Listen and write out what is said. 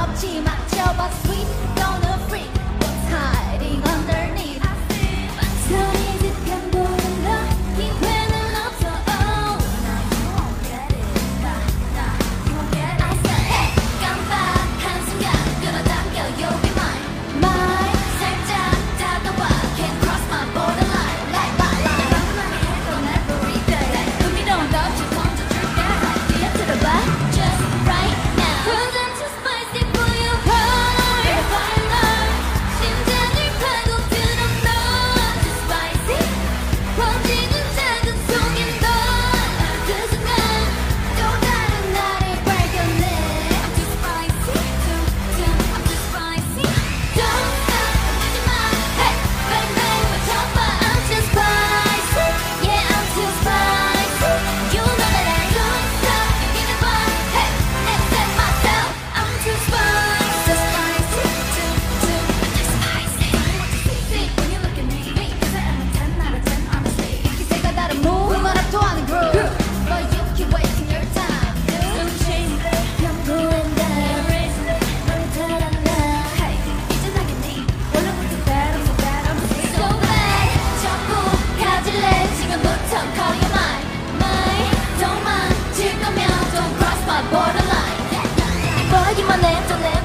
없지만 저봐 sweet gonna freak what's hiding underneath 손이 득한 보는 너 기회는 없어 oh 나 you won't get it 나 you won't get it I said hey 깜빡한 순간 끌어당겨 you'll be mine mine 살짝 다가와 can't cross my borderline like my line 맘만 해도 every day 의미로운 덕지 던져줄게 뛰어들어봐 just right now cause I'm too spicy for you you're fine line 심장을 파고드는 너 too spicy 번지는 작은 속인도 그 순간 또 다른 나를 발견해 I'm too spicy I'm too spicy don't stop 하지마 hey bang bang 맞춰봐 I'm too spicy yeah I'm too spicy you know that I don't stop give it one hey never set myself I'm too spicy too spicy too spicy see when you look at me cause I'm a 10 out of 10 honestly 기세가 다른 move 말 압도하는 groove but you keep wasting your time don't chase it 연구한다 erase it 널 잘한다 hey 이제 나겠니 원래부터 bad I'm so bad I'm so bad 전부 가질래 지금부터 call you mine mine don't mind 질 거면 don't cross my borderline 보기만 해도 내